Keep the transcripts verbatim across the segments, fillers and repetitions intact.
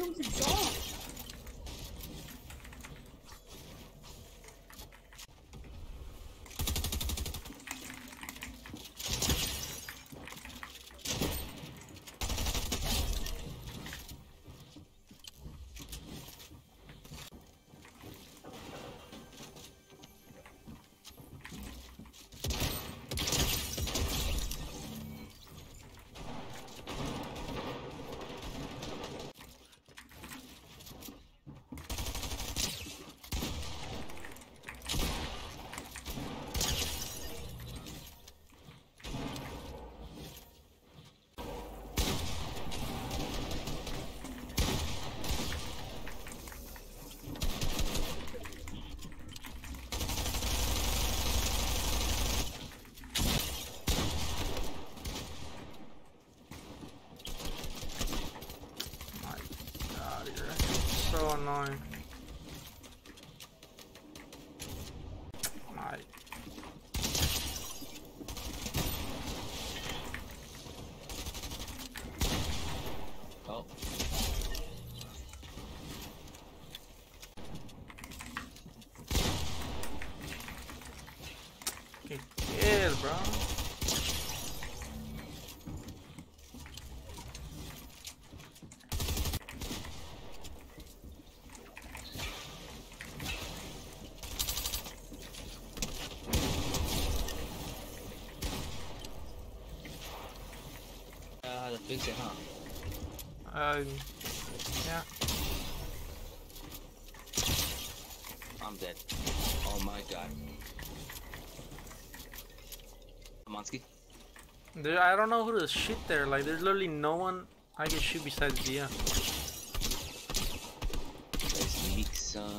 comes exhaust. So annoying. My. Oh. ¿Qué quieres, bro? How to fix it, huh? Uh, yeah. I'm dead. Oh my god. Monsky? There, I don't know who to shoot there. Like, there's literally no one I can shoot besides Dia. Let's mix uh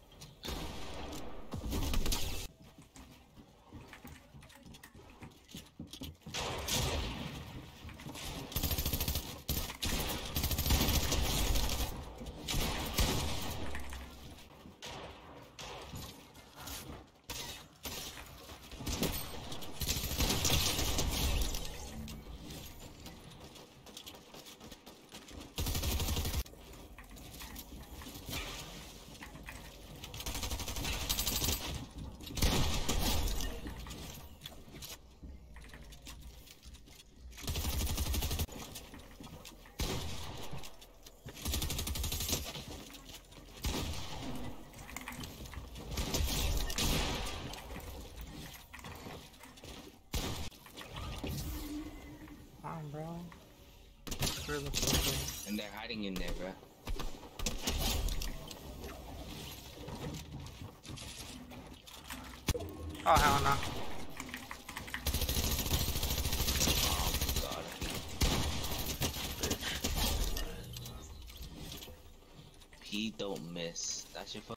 Come on, bro. Where the fuck? and they're hiding in there, bro. Oh, hell no. Oh god. He don't miss. That's your fuck.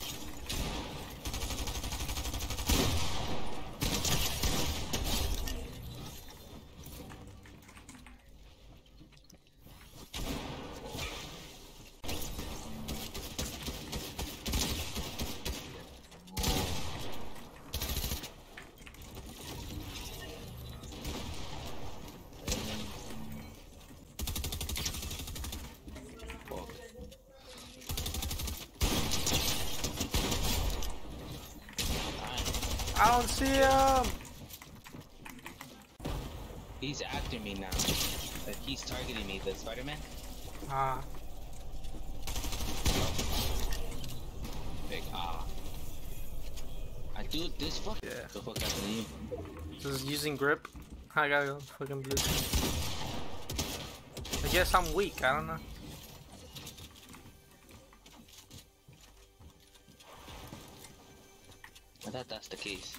I don't see him. He's after me now. Like he's targeting me, the Spider-Man. Ah. Big ah. I do this fuck. Yeah. The fuck happened to you? Just using grip. I gotta go fucking blue. I guess I'm weak. I don't know. I thought that's the case.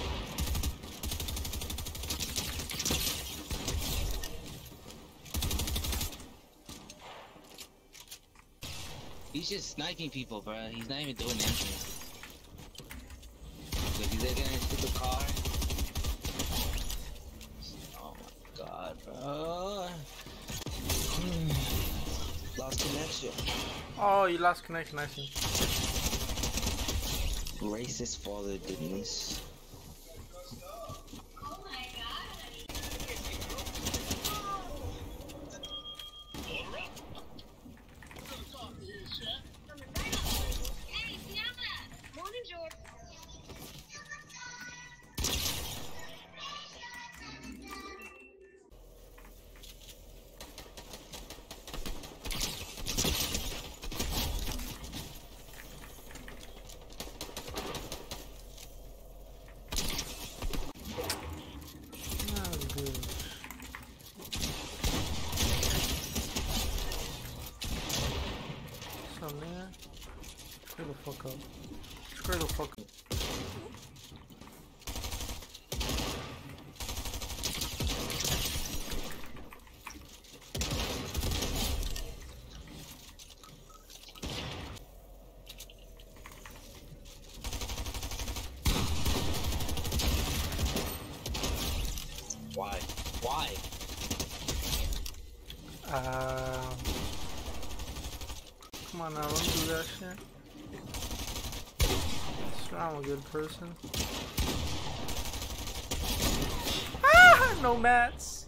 He's just sniping people, bro. He's not even doing anything. Like, he's like in a stupid car. Oh my god, bro. Lost connection. Oh, you lost connection, I see. Racist father did this. Damn, man. Screw the fuck up. Screw the fuck up. Why? Why? Uh, come on now, don't do that shit. Sure, I'm a good person. Ah, no mats.